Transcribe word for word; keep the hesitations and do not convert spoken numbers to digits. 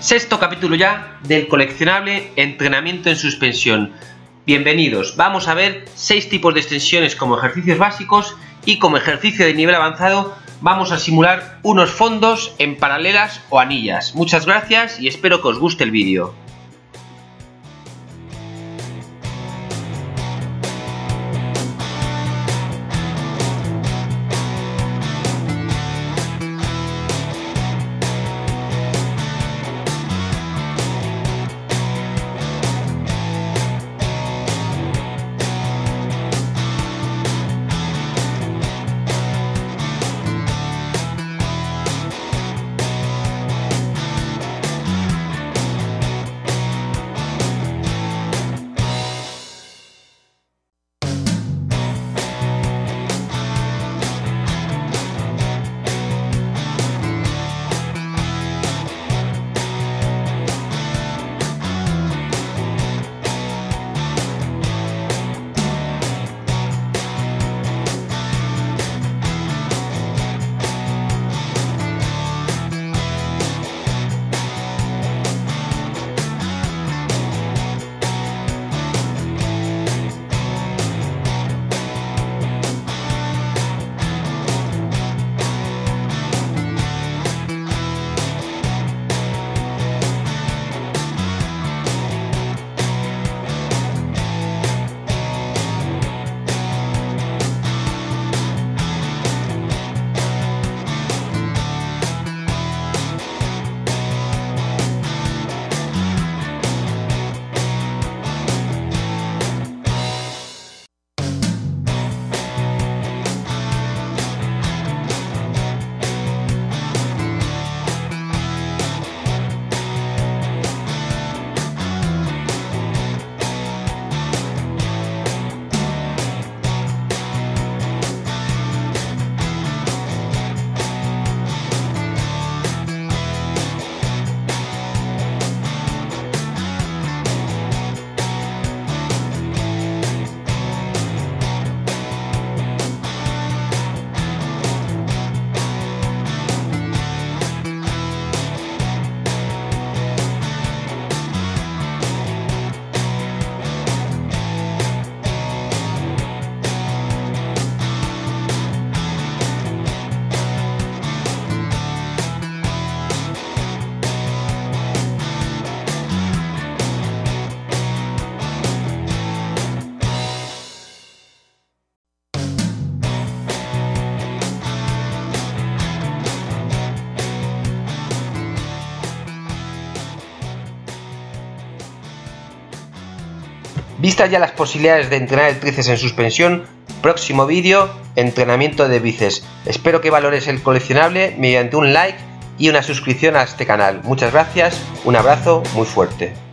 Sexto capítulo ya del coleccionable entrenamiento en suspensión. Bienvenidos, vamos a ver seis tipos de extensiones como ejercicios básicos y como ejercicio de nivel avanzado vamos a simular unos fondos en paralelas o anillas. Muchas gracias y espero que os guste el vídeo. Vistas ya las posibilidades de entrenar el tríceps en suspensión, próximo vídeo, entrenamiento de bíceps. Espero que valores el coleccionable mediante un like y una suscripción a este canal. Muchas gracias, un abrazo muy fuerte.